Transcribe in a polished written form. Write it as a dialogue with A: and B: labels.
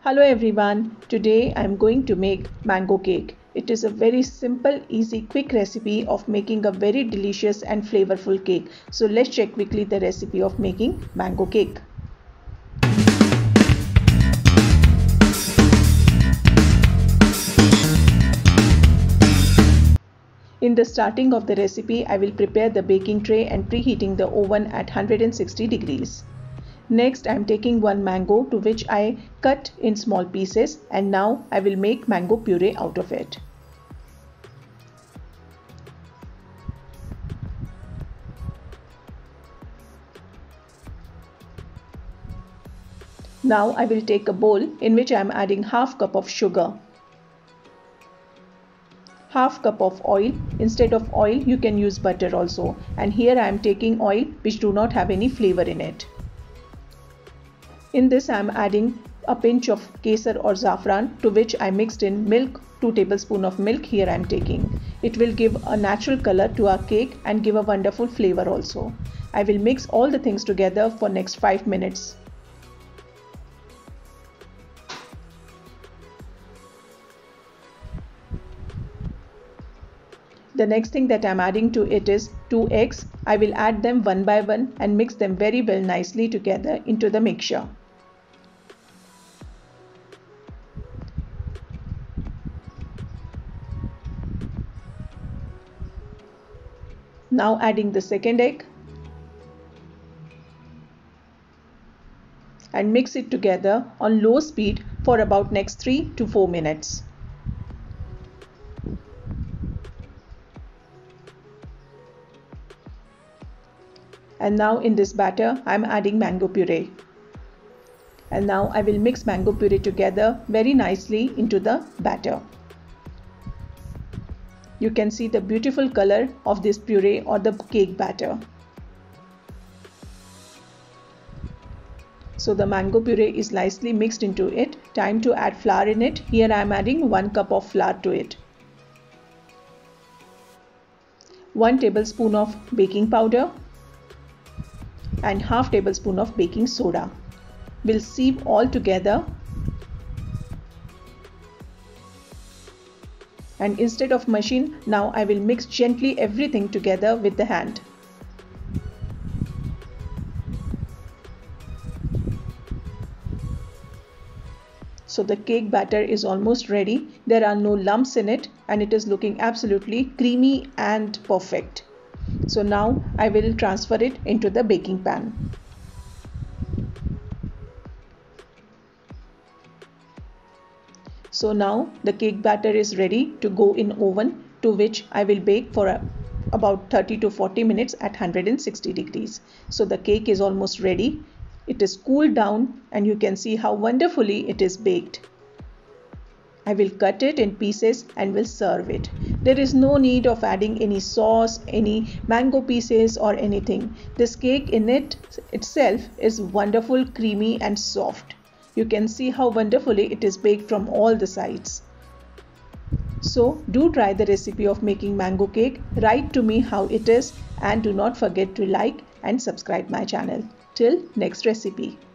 A: Hello everyone, today I am going to make mango cake. It is a very simple, easy, quick recipe of making a very delicious and flavorful cake. So let's check quickly the recipe of making mango cake. In the starting of the recipe, I will prepare the baking tray and preheating the oven at 160 degrees. Next, I am taking one mango to which I cut in small pieces, and now I will make mango puree out of it. Now I will take a bowl in which I am adding half cup of sugar, half cup of oil. Instead of oil you can use butter also, and here I am taking oil which do not have any flavor in it. In this I am adding a pinch of kesar or saffron to which I mixed in milk, 2 tablespoons of milk here I am taking. It will give a natural color to our cake and give a wonderful flavor also. I will mix all the things together for next 5 minutes. The next thing that I am adding to it is 2 eggs. I will add them one by one and mix them very well nicely together into the mixture. Now adding the second egg and mix it together on low speed for about next 3 to 4 minutes. And now in this batter I am adding mango puree. And now I will mix mango puree together very nicely into the batter. You can see the beautiful color of this puree or the cake batter. So the mango puree is nicely mixed into it. Time to add flour in it. Here I am adding 1 cup of flour to it. 1 tablespoon of baking powder and half tablespoon of baking soda. We'll sieve all together, and instead of machine, now I will mix gently everything together with the hand. So the cake batter is almost ready. There are no lumps in it and it is looking absolutely creamy and perfect. So now I will transfer it into the baking pan. So now the cake batter is ready to go in oven, to which I will bake for about 30 to 40 minutes at 160 degrees. So the cake is almost ready. It is cooled down and you can see how wonderfully it is baked. I will cut it in pieces and will serve it. There is no need of adding any sauce, any mango pieces or anything. This cake in itself is wonderful, creamy and soft. You can see how wonderfully it is baked from all the sides. So do try the recipe of making mango cake. Write to me how it is and do not forget to like and subscribe my channel. Till next recipe.